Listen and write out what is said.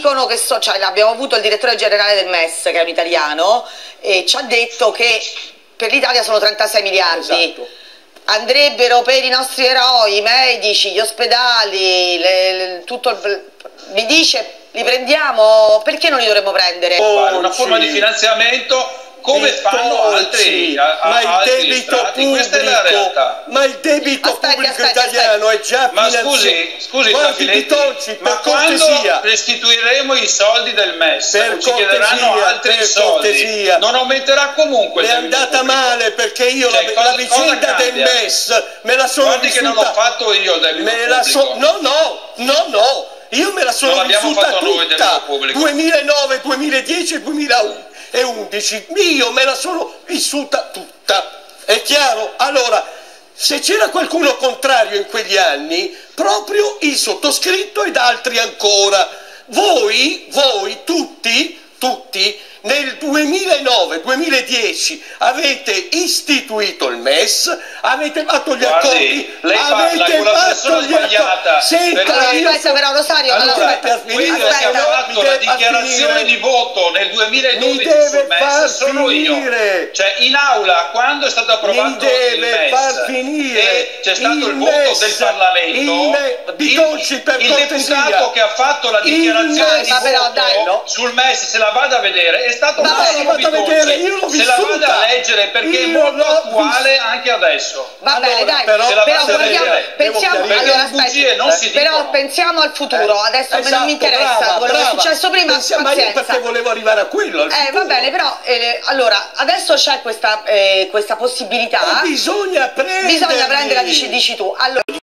dicono che cioè, abbiamo avuto il direttore generale del MES, che è un italiano, e ci ha detto che per l'Italia sono 36 miliardi. Esatto. Andrebbero per i nostri eroi, i medici, gli ospedali, mi dice, li prendiamo, perché non li dovremmo prendere? Una forma di finanziamento come fanno altri ma il debito pubblico, questa è la realtà. Ma il debito pubblico italiano è già finanziato. Ma scusi Bitonci, ma quando restituiremo i soldi del MES o ci chiederanno altri soldi, non aumenterà comunque il debito pubblico? È andata male, perché io la vicenda del MES me la sono vissuta. Guardi che non ho fatto io il debito pubblico. No, io me la sono vissuta tutta, 2009, 2010, 2011, io me la sono vissuta tutta, è chiaro? Allora, se c'era qualcuno contrario in quegli anni, proprio il sottoscritto ed altri ancora, voi tutti, nel 2009-2010 avete istituito il MES, avete fatto gli accordi, lei avete fatto gli accordi. Aspetta però Rosario, aspetta, quello che ha fatto la dichiarazione di voto nel 2012 sul MES sono io. Cioè in aula, quando è stato approvato il MES e c'è stato il voto del Parlamento, il deputato che ha fatto la dichiarazione di voto sul MES, se la vada a vedere, è stato Massimo Bitonci. Se la vada a leggere, perché è molto attuale anche adesso. Va bene, dai, però pensiamo al futuro. Adesso non mi interessa quello che è successo prima. Ma io perché volevo arrivare a quello. Va bene, però allora adesso c'è questa possibilità. Bisogna prenderla, dici tu. Allora,